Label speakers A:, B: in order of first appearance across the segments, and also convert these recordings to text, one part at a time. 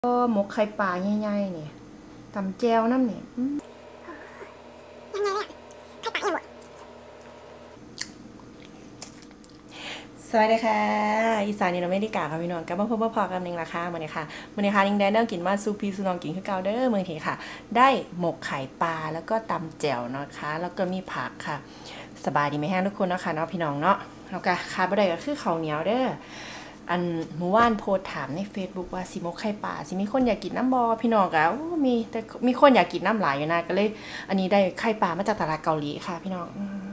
A: ก็หมกไข่ปลาง่ายๆเนี่ยตำแจวน้ำเนี่ยยังไงเนี่ยไข่ปลาเนี่ยหมดสวัสดีค่ะอีสานนี่เราไม่ได้กาค่ะพี่น้องกับมาพบมาพอกันหนึ่งละค่ะมื่อนี้ค่ะมื่อนี้ค่ะนิ่งได้เนื้อกินมาซูพีซูนองกินคือเก่าเด้อมื่อนี้ค่ะได้หมกไข่ปลาแล้วก็ตำแจ่วนะคะแล้วก็มีผักค่ะสบายดีไหมฮะทุกคนเนาะค่ะเนาะพี่น้องเนาะแล้วก็ขาดบ่ได้ก็คือข้าวเหนียวเด้ออันเมื่อวานโพสถามใน Facebook ว่าสิมกไข่ปลาสิมีคนอยากกินน้ำบอพี่น้องก็มีแต่มีคนอยากกินน้ำหลายอยู่นะก็เลยอันนี้ได้ไข่ปลามาจากตลาดเกาหลีค่ะพี่น้อง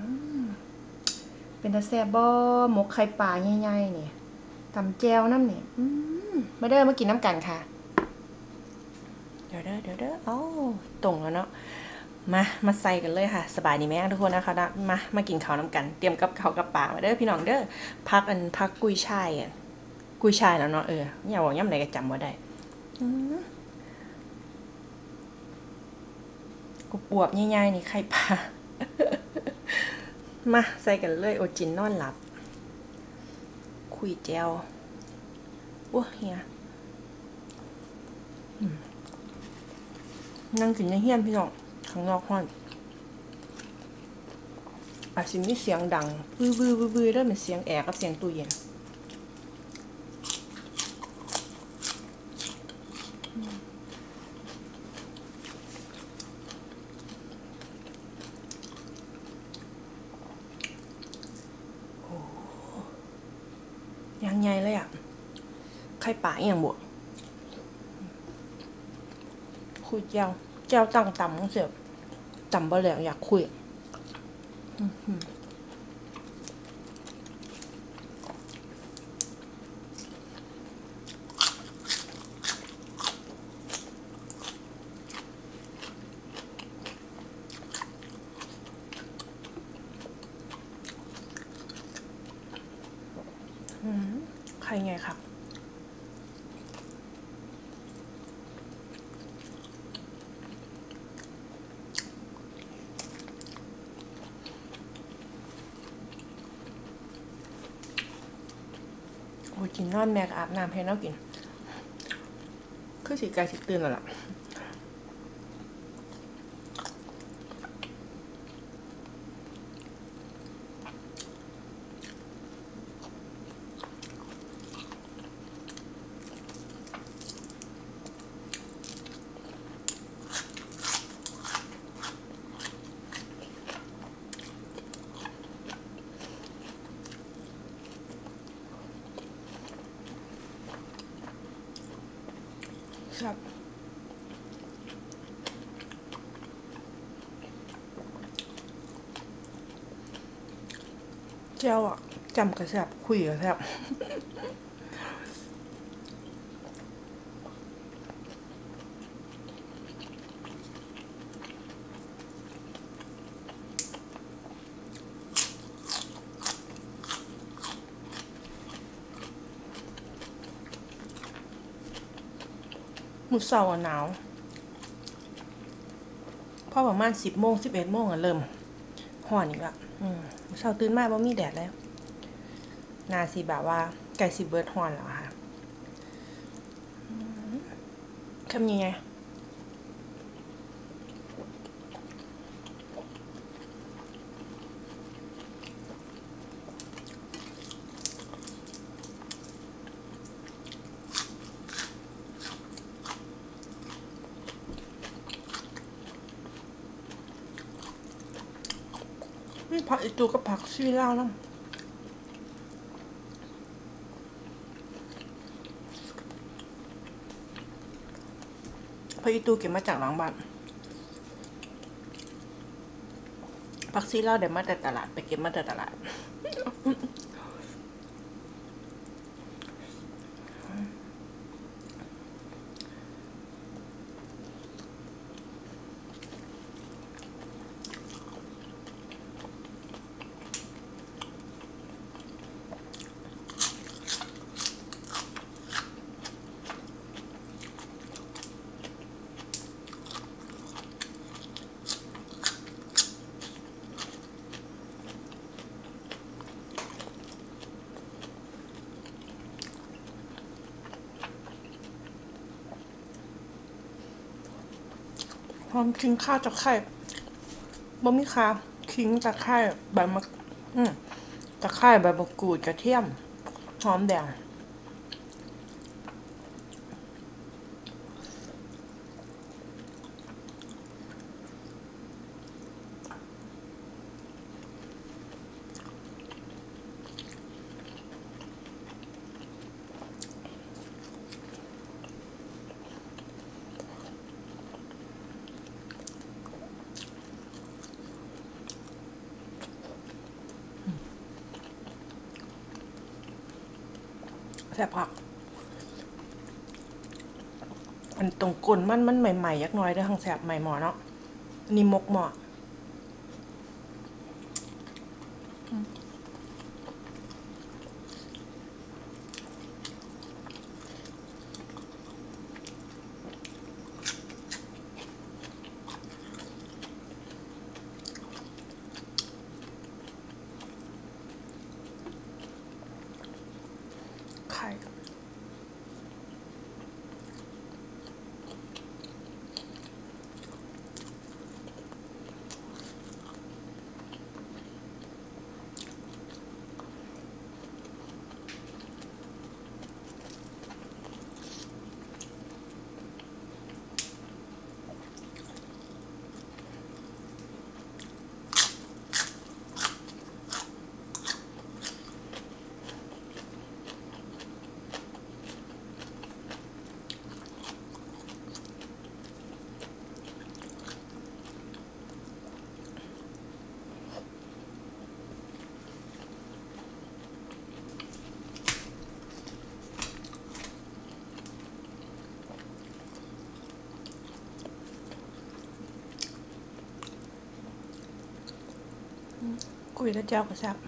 A: เป็นตาแซ่บบ่หมกไข่ปลาง่ายๆเนี่ยตำแจวน้ำเนี่ยมาเด้อมากินน้ำกันค่ะเดี๋ยวเด้ออ๋อตรงแล้วเนาะมาใส่กันเลยค่ะสบายดีไหมทุกคนนะคะนะมากินข้าวน้ำกันเตรียมกับข้าวกับปลามาเด้อพี่น้องเด้อพักกุยช่ายกุยช่ายแล้วเนาะอย่าบอกย่ำไหนก็จำว่าได้อวบๆง่ายๆนี่ไข่ปลามาใส่กันเลยโอจินนอนหลับคุยแจวว้าเฮียนั่งกินยังเฮี้ยนพี่น้องข้างนอกห้อนอาจจะมีเสียงดังบื้อด้วยเหมือนเสียงแอร์กับเสียงตู้เย็นยังไงเลยอ่ะไข่ป่าอย่างบวกคุยแจวตั้งต่ำเสียบต่ำบ่แล้วอยากคุยใครไงครับโอ้กินนอนแม่กอาบน้ำให้เรากินคือสิกายสิตื่นแล้วล่ะครับเจ้าอ่ะจำกระแซบคุยกระแซบมื้อเช้าหนาวพอประมาณ10 โมง11 โมงเริ่มร้อนอีกละมื้อเช้าตื่นมาบ่มีแดดแล้วน่าสิแบบว่าใกล้สิเบิดร้อนแล้วค่ะทำยังไงมีผักอีตูกับผักชีลาวนะผักอีตูเก็บมาจากหลังบ้านผักชีลาวเดี๋ยวมาแต่ตลาดไปเก็บมาแต่ตลาดหอมขิงข้าวจากไข่บ่มีค่ะขิงตะไคร้ใบมะตะไคร้ใบมะกรูดกระเทียมหอมแดงแซ่บผักอันตรงก้นมันใหม่ๆยักน้อยเด้อทางแซ่บใหม่หมอเนาะนี่มกหมอไข่กุยแล้วเจ้าก็แซ่บ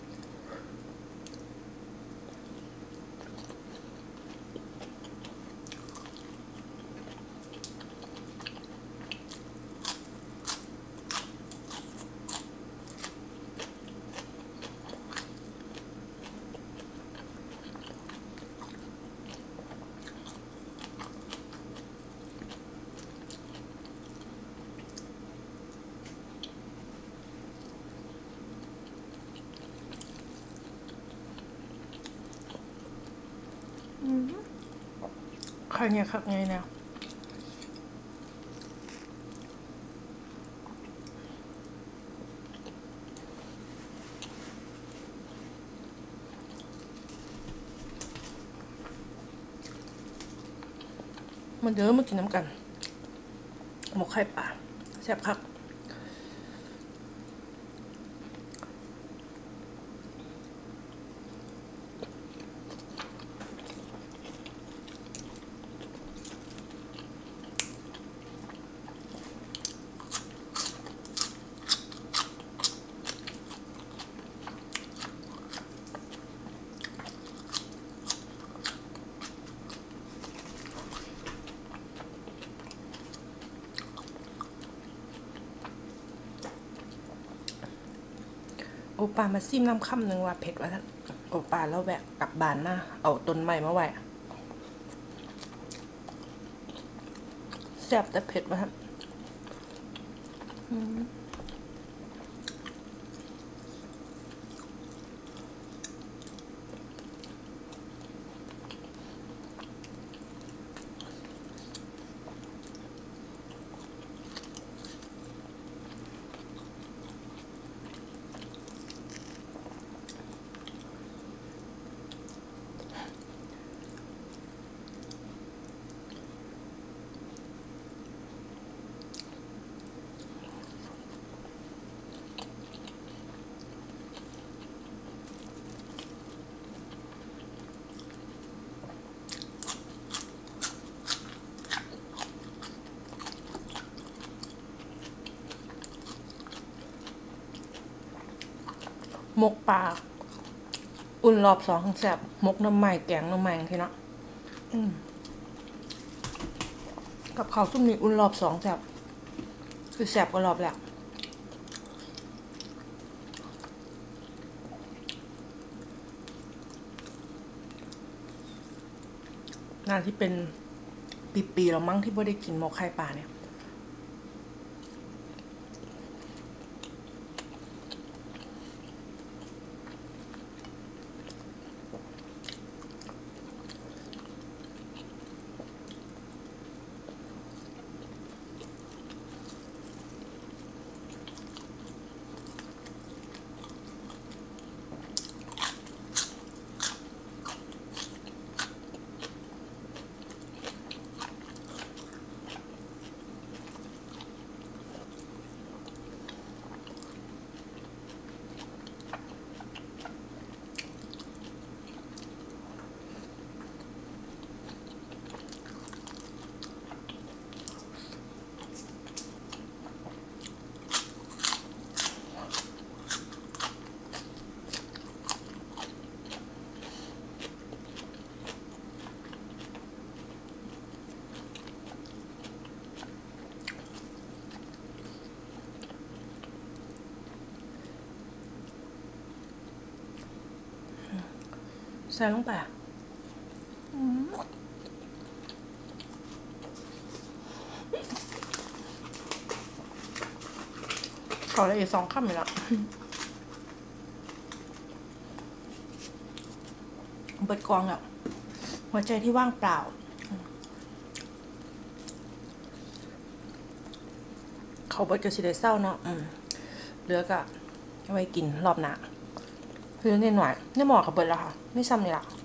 A: ไข่เนี่ยคักไงเนี่ยมันเด้อมากินน้ำกันหมกไข่ปลาแซ่บคักโอปามาซิมน้ำค่ำหนึ่งว่าเผ็ดว่าท่านโอปาแล้วแวะกลับบ้านมาเอาต้นใหม่มาไว้แซ่บแต่เผ็ดว่าท่านหมกปลาอุ่นรอบสองแซ่บหมกน้ำใหม่แกงน้ำใหม่ทีเนาะกับข้าวซุ่มนี่อุ่นรอบสองแซ่บคือแซ่บกว่ารอบแรกงานที่เป็นปีๆแล้วมั้งที่บ่ได้กินหมกไข่ปลาเนี่ยใส่ลงไปขอเลยอีก2 คำเลยละเบิดกองอ่ะหัวใจที่ว่างเปล่าเขาเบิดก็สิได้เศร้าเนาะเหลือก็เอาไว้กินรอบหน้าคือนิดหน่อยนี่หมอกับเบิดแล้วค่ะไม่ซ้ำเลยล่ะ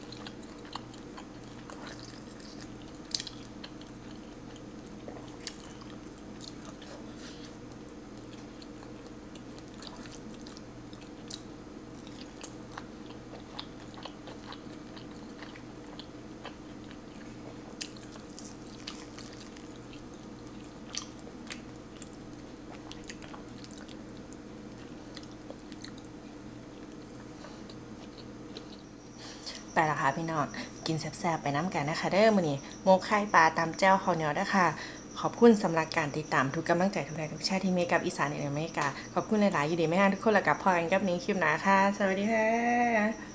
A: ไปละค่ะพี่น้องกินแซ่บๆไปน้ำกันนะคะเด้อมื้อนี้หมกไข่ปลาตำแจ่วข้าวเหนียวด้วยค่ะขอบคุณสำหรับการติดตามทุกกำลังใจทุกแรงทุกชาติที่เมกับอีสานในอเมริกาขอบคุณหลายๆอยู่ดีไม่ห่างทุกคนและกับพอกันกับนิ้งคลิปหนาค่ะสวัสดีค่ะ